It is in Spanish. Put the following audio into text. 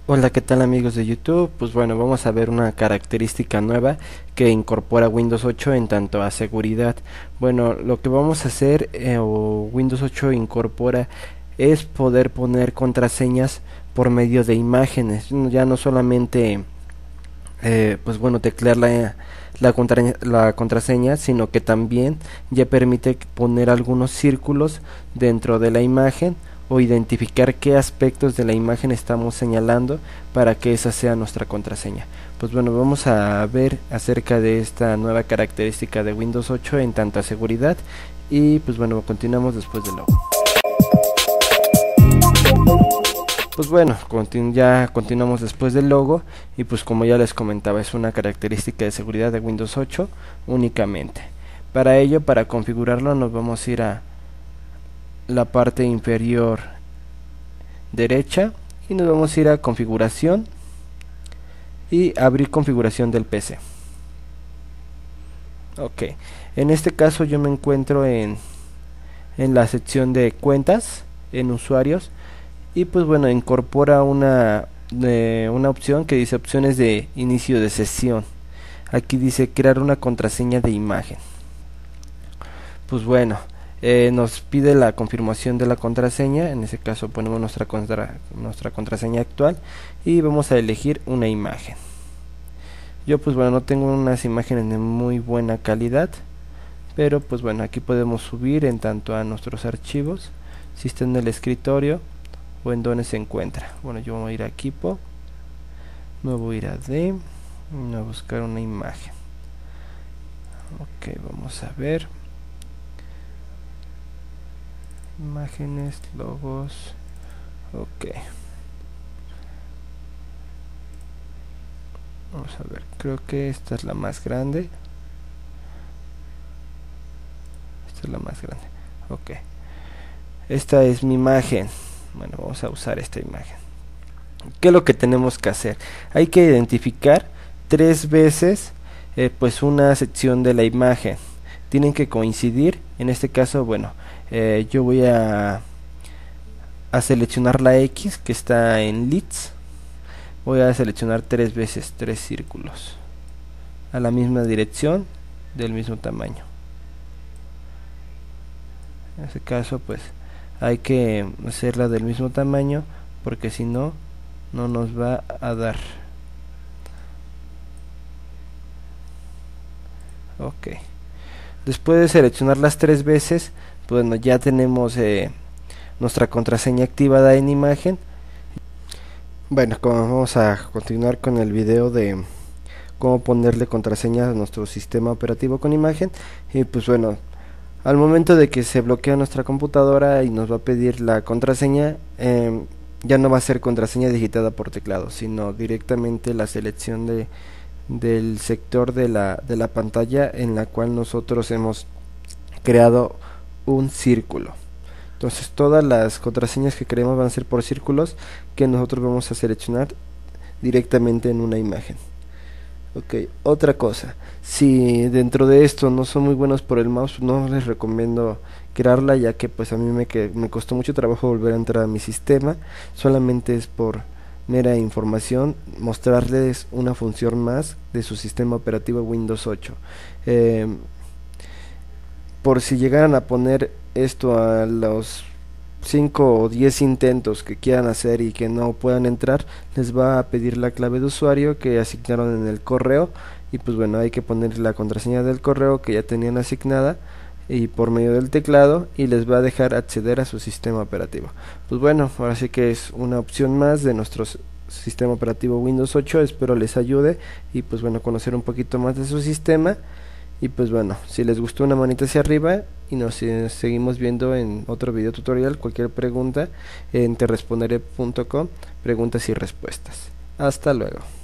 Hola, ¿qué tal amigos de YouTube? Pues bueno, vamos a ver una característica nueva que incorpora Windows 8 en tanto a seguridad. Bueno, lo que vamos a hacer o Windows 8 incorpora es poder poner contraseñas por medio de imágenes, ya no solamente pues bueno, teclear la contraseña, sino que también ya permite poner algunos círculos dentro de la imagen o identificar qué aspectos de la imagen estamos señalando para que esa sea nuestra contraseña. Pues bueno, vamos a ver acerca de esta nueva característica de Windows 8 en tanta seguridad y pues bueno, continuamos después de logo. Pues bueno, ya continuamos después del logo y pues como ya les comentaba es una característica de seguridad de Windows 8 únicamente. Para ello, para configurarlo nos vamos a ir a la parte inferior derecha y nos vamos a ir a configuración y abrir configuración del PC. Ok, en este caso yo me encuentro en la sección de cuentas, en usuarios, y pues bueno, incorpora una opción que dice opciones de inicio de sesión. Aquí dice crear una contraseña de imagen. Pues bueno, nos pide la confirmación de la contraseña. En ese caso ponemos nuestra contraseña actual y vamos a elegir una imagen. Yo pues bueno, no tengo unas imágenes de muy buena calidad, pero pues bueno, aquí podemos subir en tanto a nuestros archivos, si está en el escritorio o en donde se encuentra. Bueno, yo voy a ir a equipo, me voy a ir a D, voy a buscar una imagen. Ok, vamos a ver imágenes, logos. Ok, vamos a ver, creo que esta es la más grande. Esta es la más grande. Ok, esta es mi imagen. Bueno, vamos a usar esta imagen. ¿Qué es lo que tenemos que hacer? Hay que identificar 3 veces pues una sección de la imagen. Tienen que coincidir. En este caso, bueno, yo voy a seleccionar la X que está en leads. Voy a seleccionar 3 veces 3 círculos a la misma dirección, del mismo tamaño. En este caso, pues hay que hacerla del mismo tamaño porque si no, no nos va a dar. Ok, después de seleccionar las 3 veces, bueno, ya tenemos nuestra contraseña activada en imagen. Bueno, vamos a continuar con el video de cómo ponerle contraseña a nuestro sistema operativo con imagen. Y pues bueno, al momento de que se bloquea nuestra computadora y nos va a pedir la contraseña, ya no va a ser contraseña digitada por teclado, sino directamente la selección del sector de la pantalla en la cual nosotros hemos creado un círculo. Entonces todas las contraseñas que queremos van a ser por círculos que nosotros vamos a seleccionar directamente en una imagen. Ok, otra cosa, si dentro de esto no son muy buenos por el mouse, no les recomiendo crearla, ya que pues a mí me costó mucho trabajo volver a entrar a mi sistema. Solamente es por mera información, mostrarles una función más de su sistema operativo Windows 8. Por si llegaran a poner esto a los 5 o 10 intentos que quieran hacer y que no puedan entrar, les va a pedir la clave de usuario que asignaron en el correo, y pues bueno, hay que poner la contraseña del correo que ya tenían asignada y por medio del teclado, y les va a dejar acceder a su sistema operativo. Pues bueno, ahora sí que es una opción más de nuestro sistema operativo Windows 8. Espero les ayude y pues bueno, conocer un poquito más de su sistema. Y pues bueno, si les gustó, una manita hacia arriba y nos seguimos viendo en otro video tutorial. Cualquier pregunta en teresponderé.com, preguntas y respuestas. Hasta luego.